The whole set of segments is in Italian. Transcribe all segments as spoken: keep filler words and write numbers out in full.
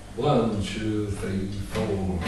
One, two, three, four.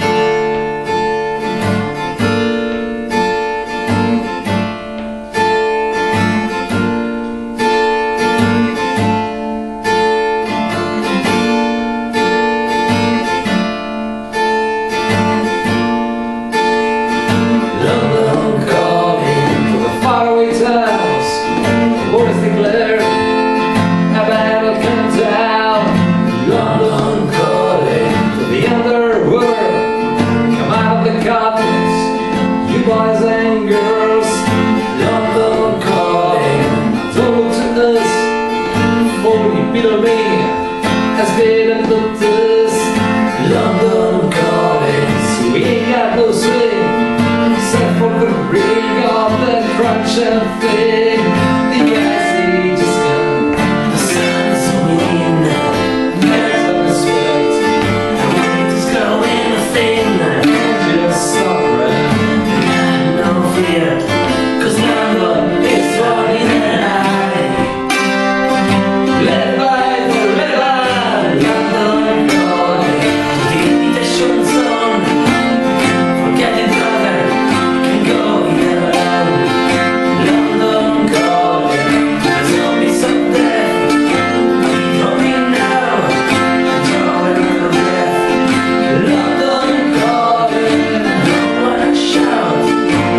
Boys and girls, London calling, told to us, forty below me, has been and looked at us, London calling, so we ain't got no swing, except for the ring of that crunch and thing, the ice age is gone, the sun's winning, there's no respect, the wind is going a thing, and just stop right. Cause London is running and I led by the river, London calling, the invitation zone, forget it brother, can go here alone, London calling, there's always some death, draw me now, draw a little breath, London calling, don't wanna shout.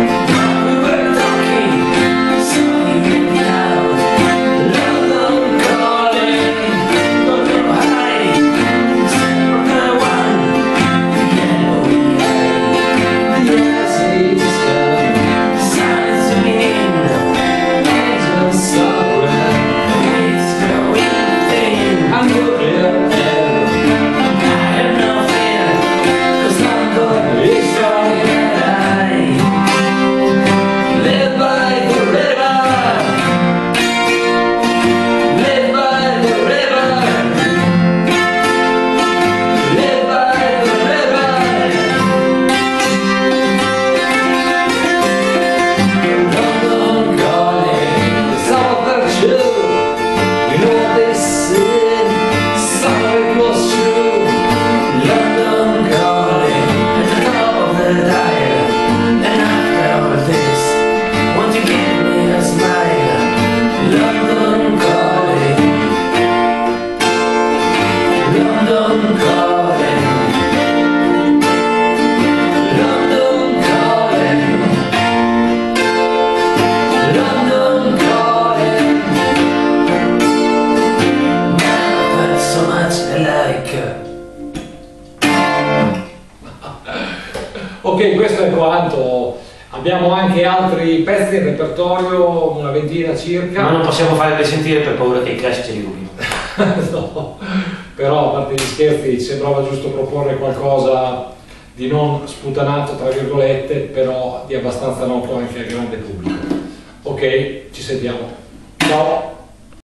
Ok, questo è quanto. Abbiamo anche altri pezzi in repertorio, una ventina circa. Ma non possiamo farli sentire per paura che i Clash ce li rubino. No, però a parte gli scherzi sembrava giusto proporre qualcosa di non sputanato tra virgolette, però di abbastanza noto anche al grande pubblico. Ok, ci sentiamo. Ciao!